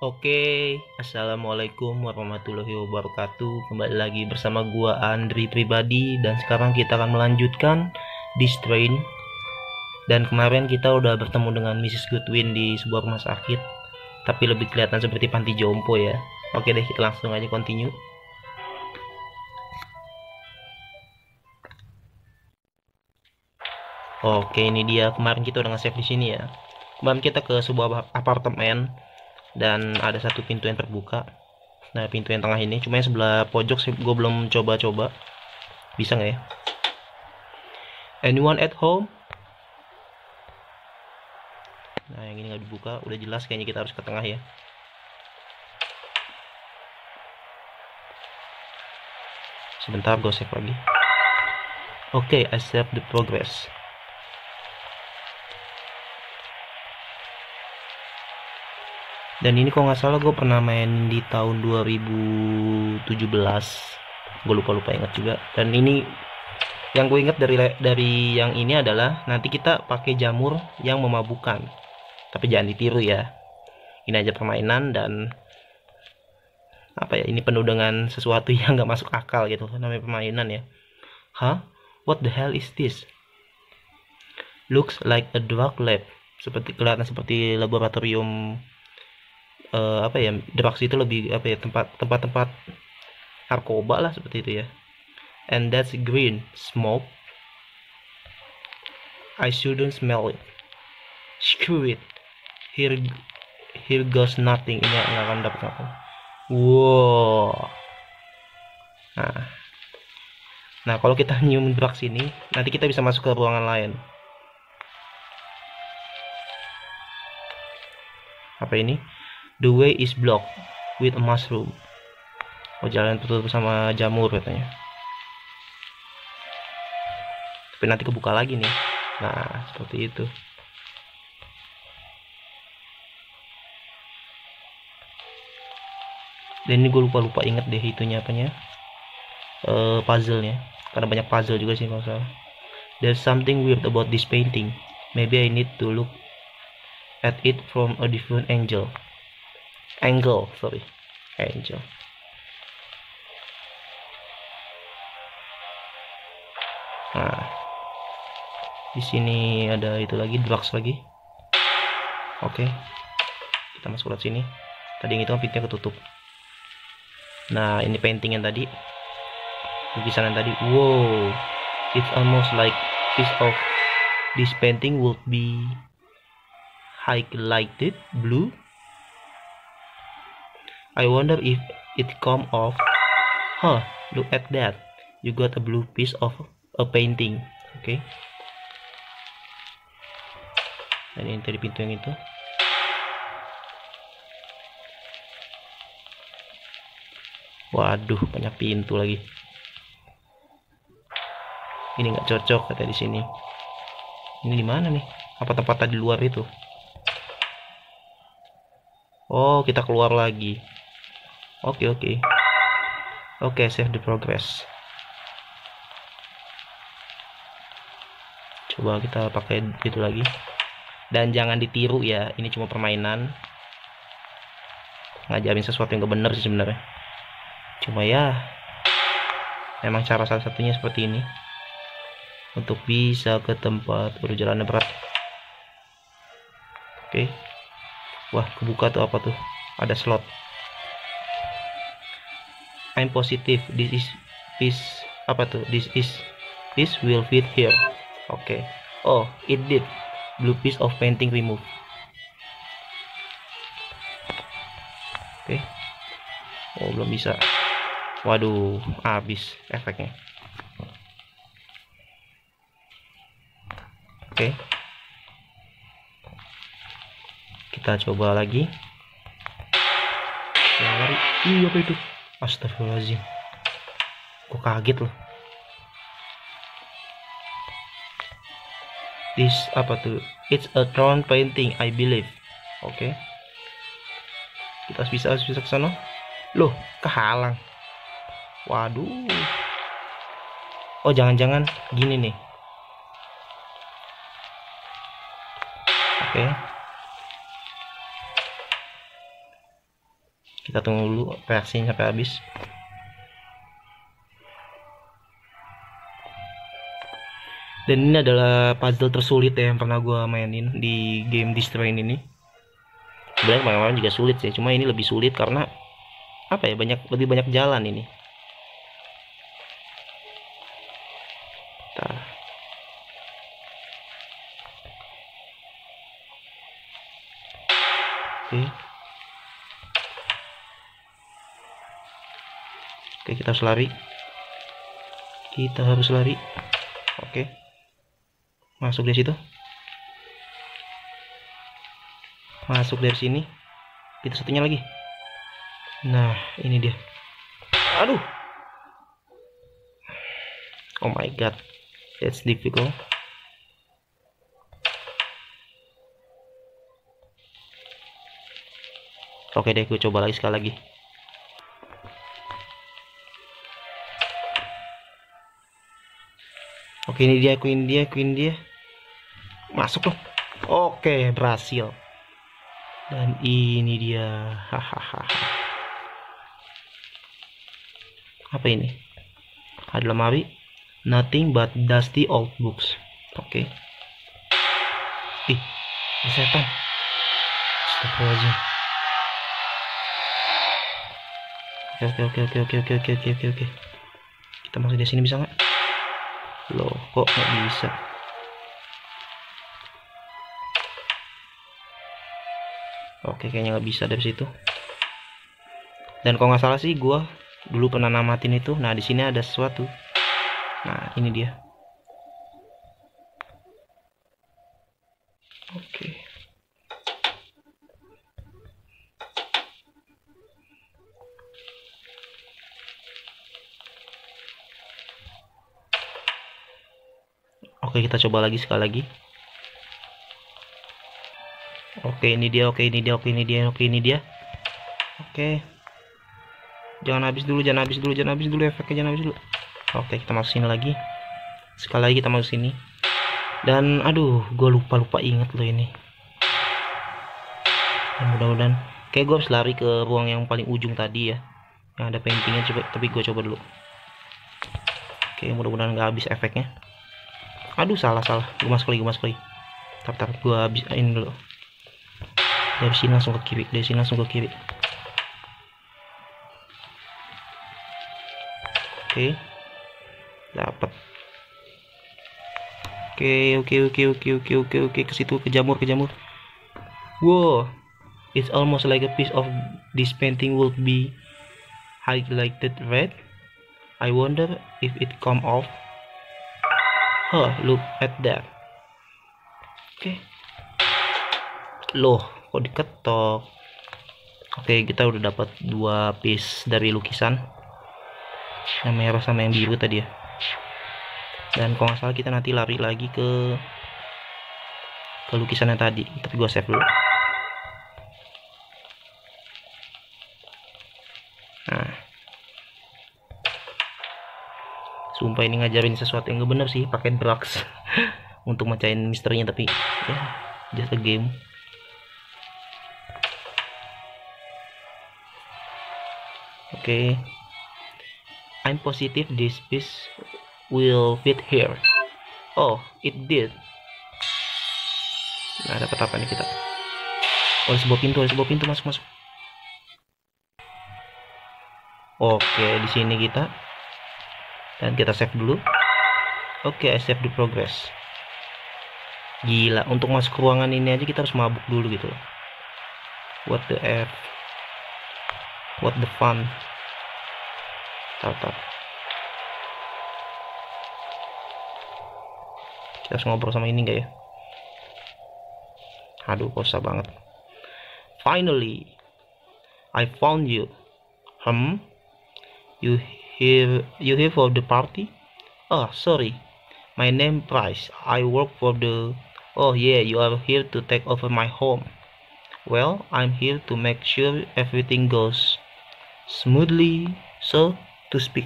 Oke, assalamualaikum warahmatullahi wabarakatuh. Kembali lagi bersama gua Andri Pribadi dan sekarang kita akan melanjutkan This Train. Dan kemarin kita udah bertemu dengan Mrs. Goodwin di sebuah rumah sakit, tapi lebih kelihatan seperti panti jompo ya. Oke deh, kita langsung aja continue. Oke, ini dia kemarin kita udah nge-save di sini ya. Kemarin kita ke sebuah apartemen dan ada satu pintu yang terbuka. Nah, pintu yang tengah ini, cuma yang sebelah pojok sih gue belum coba-coba. Bisa nggak ya? Anyone at home? Nah, yang ini nggak dibuka. Udah jelas kayaknya kita harus ke tengah ya. Sebentar, gue save lagi. Oke, I save the progress. Dan ini kalau nggak salah gue pernah main di tahun 2017. Gue lupa ingat juga. Dan ini yang gue ingat dari yang ini adalah nanti kita pakai jamur yang memabukkan. Tapi jangan ditiru ya. Ini aja permainan dan apa ya? Ini penuh dengan sesuatu yang nggak masuk akal gitu. Namanya permainan ya. Hah? What the hell is this? Looks like a drug lab. Seperti kelihatan seperti laboratorium apa ya, drugs itu lebih apa ya, tempat narkoba lah seperti itu ya. And that's green smoke. I shouldn't smell it. Screw it. Here goes nothing. Ini nggak akan dapat apa. Wow. Nah, kalau kita nyium drugs ini, nanti kita bisa masuk ke ruangan lain. Apa ini? The way is blocked with a mushroom. Oh, jalan tertutup sama jamur katanya. Tapi nanti kebuka lagi nih. Nah, seperti itu. Dan ini gue lupa inget deh itunya apanya. Puzzle-nya. Karena banyak puzzle juga sih kalau salah. There's something weird about this painting. Maybe I need to look at it from a different angle. Angel. Nah, di sini ada itu lagi, drugs lagi. Oke, kita masuk ke sini. Tadi yang itu kan pintunya ketutup. Nah, ini painting yang tadi, lukisan yang tadi. Wow, it's almost like piece of this painting would be highlighted blue. I wonder if it come off. Huh, look at that. You got a blue piece of a painting. Okay. Dan ini tadi pintu yang itu. Waduh, banyak pintu lagi. Ini nggak cocok kata di sini. Ini di mana nih? Apa tempat tadi luar itu? Oh, kita keluar lagi. Oke. Oke, save the progress. Coba kita pakai itu lagi. Dan jangan ditiru ya, ini cuma permainan. Ngajarin sesuatu yang gak bener sih sebenarnya. Cuma ya, memang cara salah satunya seperti ini. Untuk bisa ke tempat perjalanan berat. Oke. Wah, kebuka tuh apa tuh? Ada slot. I'm positive this apa tuh? This will fit here. Oke. Oh, it did. Blue piece of painting removed. Oke. Oh, belum bisa. Waduh, habis efeknya. Oke. Kita coba lagi. Lari. Apa itu? Astagfirullahaladzim. Kok kaget loh. This apa tuh? It's a throne painting, I believe. Oke. Kita harus bisa ke sana. Loh, kehalang. Waduh. Oh, jangan-jangan gini nih. Oke. Kita tunggu dulu reaksinya sampai habis. Dan ini adalah puzzle tersulit ya yang pernah gue mainin di game Distrain ini. Sebenarnya kemarin juga sulit sih, cuma ini lebih sulit karena apa ya, lebih banyak jalan ini. Oke. Oke, kita harus lari. Oke. Masuk dari situ. Masuk dari sini. Kita satunya lagi. Nah, ini dia. Aduh. Oh my god. That's difficult. Oke deh, gue coba lagi sekali lagi. Oke, ini dia, queen dia. Masuk loh. Oke, berhasil. Dan ini dia. Hahaha. Apa ini? Ada lemari. Nothing but dusty old books. Oke. Ih, setan. Astagfirullahaladzim. Oke. Kita masuk di sini bisa nggak? Loh, kok nggak bisa? Oke, kayaknya nggak bisa dari situ. Dan kalau nggak salah sih, gua dulu pernah namatin itu. Nah, di sini ada sesuatu. Nah, ini dia. Oke. Oke, kita coba lagi sekali lagi. Oke, ini dia. Oke. Jangan habis dulu efeknya, jangan habis dulu. Oke, kita masuk sini lagi. Sekali lagi kita masuk sini. Dan aduh, gue lupa inget loh ini. Ya, mudah-mudahan. Kayak gue harus lari ke ruang yang paling ujung tadi ya. Yang ada paintingnya, tapi gue coba dulu. Oke, mudah-mudahan nggak habis efeknya. Aduh, salah. Gue masuk lagi. Tar, gue habisin dulu. Dari sini langsung ke kiri. Oke. Dapat. Oke. Ke situ, ke jamur. Wow. It's almost like a piece of this painting will be highlighted red. I wonder if it come off. Huh, look at that. Oke. Loh, kok diketok? Oke, kita udah dapat 2 piece dari lukisan. Yang merah sama yang biru tadi ya. Dan kalau nggak salah kita nanti lari lagi ke lukisannya tadi. Tapi gua save dulu. Nah. Sumpah ini ngajarin sesuatu yang gak bener sih, pakai drugs untuk mecahin misterinya, tapi ya just a game. Oke. I'm positive this piece will fit here. Oh, it did. Nah, dapat apa nih kita? Oh, ada sebuah pintu, masuk. Oke, di sini kita. Dan kita save dulu. Oke, I save the progress. Gila, untuk masuk ke ruangan ini aja kita harus mabuk dulu gitu. What the F? What the fun? Tar. Kita harus ngobrol sama ini enggak ya? Aduh, kosa banget. Finally, I found you. You here for the party? Oh, sorry. My name Price. I work for the... Oh yeah, you are here to take over my home. Well, I'm here to make sure everything goes smoothly, so to speak.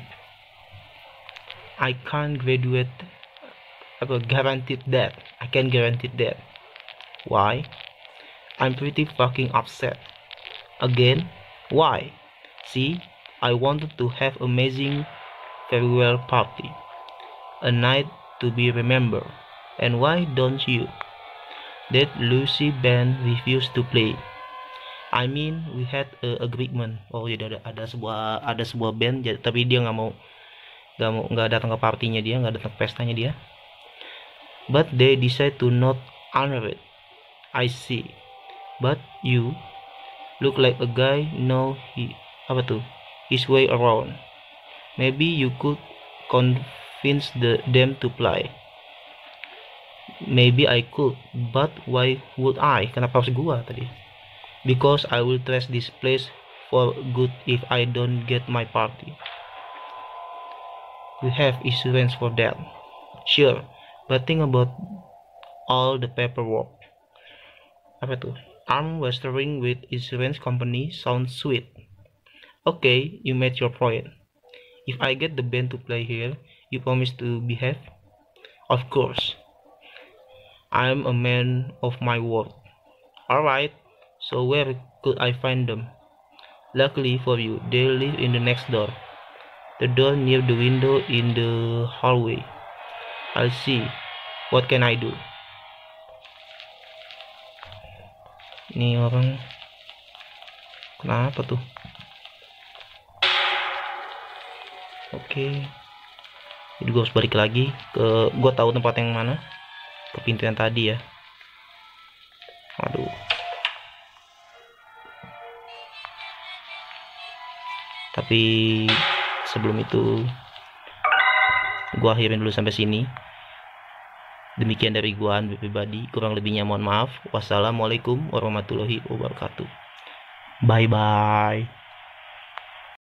I can't guarantee that. Why? I'm pretty fucking upset. Again, Why? See, I wanted to have amazing farewell party, a night to be remembered. And why don't you? That Lucy band refused to play. I mean, we had a agreement. Oh, jadi ada sebuah band, tapi dia nggak datang ke partinya dia, nggak datang ke pestanya dia. But they decide to not honor it. I see. But you look like a guy know his way around. Maybe you could convince them to play. Maybe I could, but why would I? Kenapa harus gua tadi? Because I will trash this place for good if I don't get my party. We have insurance for that. Sure, but think about all the paperwork. Arm wrestling with insurance company sounds sweet. Okay, you made your point. If I get the band to play here, you promise to behave? Of course. I'm a man of my word. Alright, so where could I find them? Luckily for you, they live in the next door. The door near the window in the hallway. I'll see. What can I do? Ini orang kenapa tuh? Oke. Jadi gue harus balik lagi ke, gue tahu tempat yang mana, ke pintu yang tadi ya. Aduh. Tapi sebelum itu gue akhirin dulu sampai sini. Demikian dari gua pribadi, kurang lebihnya mohon maaf. Wassalamualaikum warahmatullahi wabarakatuh. Bye bye.